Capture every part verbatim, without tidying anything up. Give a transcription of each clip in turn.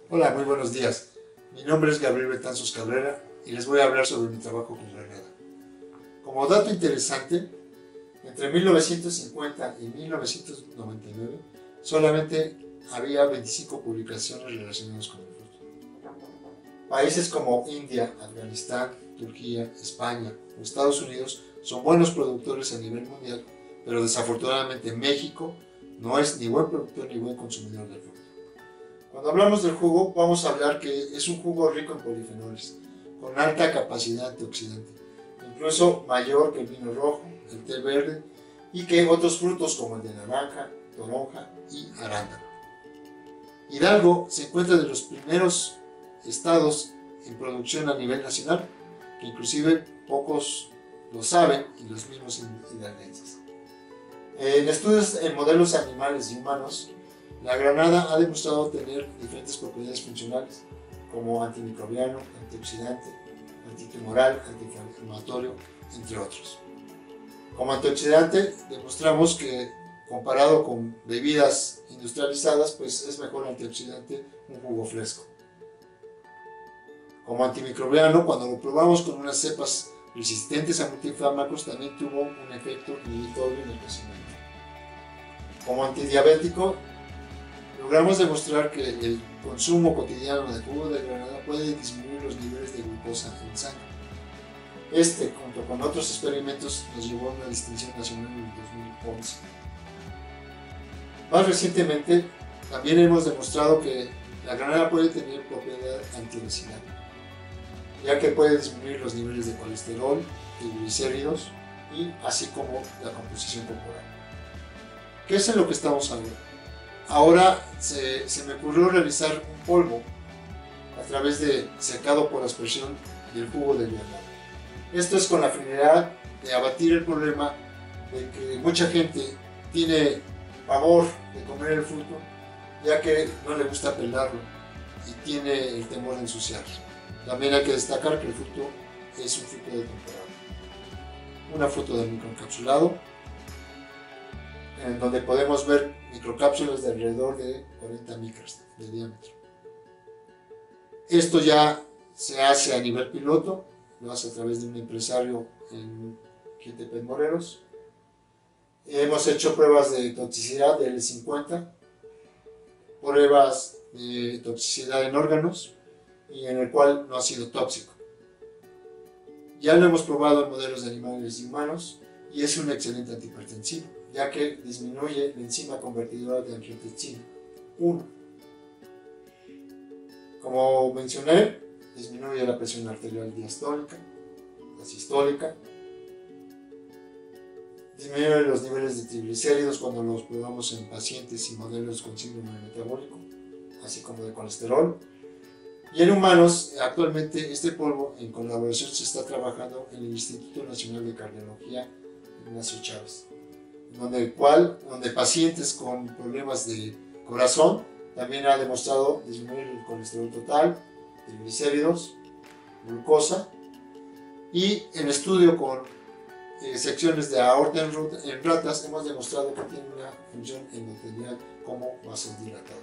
Hola, muy buenos días. Mi nombre es Gabriel Betanzos Cabrera y les voy a hablar sobre mi trabajo con granada. Como dato interesante, entre mil novecientos cincuenta y mil novecientos noventa y nueve solamente había veinticinco publicaciones relacionadas con el fruto. Países como India, Afganistán, Turquía, España o Estados Unidos son buenos productores a nivel mundial, pero desafortunadamente México no es ni buen productor ni buen consumidor del fruto. Cuando hablamos del jugo, vamos a hablar que es un jugo rico en polifenoles, con alta capacidad antioxidante, incluso mayor que el vino rojo, el té verde y que otros frutos como el de naranja, toronja y arándano. Hidalgo se encuentra de los primeros estados en producción a nivel nacional, que inclusive pocos lo saben y los mismos hidalguenses. En estudios en modelos animales y humanos, la granada ha demostrado tener diferentes propiedades funcionales, como antimicrobiano, antioxidante, antitumoral, antiinflamatorio, entre otros. Como antioxidante, demostramos que comparado con bebidas industrializadas, pues es mejor antioxidante un jugo fresco. Como antimicrobiano, cuando lo probamos con unas cepas resistentes a multifármacos, también tuvo un efecto inhibitorio en el crecimiento. Como antidiabético, logramos demostrar que el consumo cotidiano de jugo de granada puede disminuir los niveles de glucosa en sangre. Este, junto con otros experimentos, nos llevó a una distinción nacional en el dos mil once. Más recientemente, también hemos demostrado que la granada puede tener propiedad antiobesidad, ya que puede disminuir los niveles de colesterol, triglicéridos y así como la composición corporal. ¿Qué es en lo que estamos hablando? Ahora se, se me ocurrió realizar un polvo a través de secado por aspersión del jugo de granada. Esto es con la finalidad de abatir el problema de que mucha gente tiene pavor de comer el fruto, ya que no le gusta pelarlo y tiene el temor de ensuciarlo. También hay que destacar que el fruto es un fruto de temporada. Una foto del microencapsulado, en donde podemos ver microcápsulas de alrededor de cuarenta micras de diámetro. Esto ya se hace a nivel piloto, lo hace a través de un empresario en Quintepec, Morelos. Hemos hecho pruebas de toxicidad de L cincuenta, pruebas de toxicidad en órganos y en el cual no ha sido tóxico. Ya lo hemos probado en modelos de animales y humanos y es un excelente antihipertensivo, ya que disminuye la enzima convertidora de angiotensina uno. Como mencioné, disminuye la presión arterial diastólica, la sistólica, disminuye los niveles de triglicéridos cuando los probamos en pacientes y modelos con síndrome metabólico, así como de colesterol. Y en humanos, actualmente este polvo en colaboración se está trabajando en el Instituto Nacional de Cardiología Ignacio Chávez, donde, cual, donde pacientes con problemas de corazón también ha demostrado disminuir el colesterol total, triglicéridos, glucosa, y en estudio con eh, secciones de aorta en, en ratas hemos demostrado que tiene una función endotelial como vasodilatadora.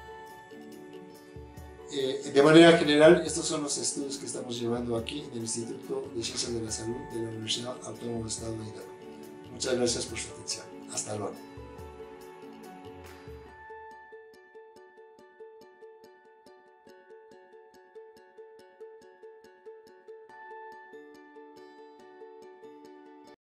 Eh, de manera general, estos son los estudios que estamos llevando aquí en el Instituto de Ciencias de la Salud de la Universidad Autónoma del Estado de Hidalgo. Muchas gracias por su atención. Hasta luego.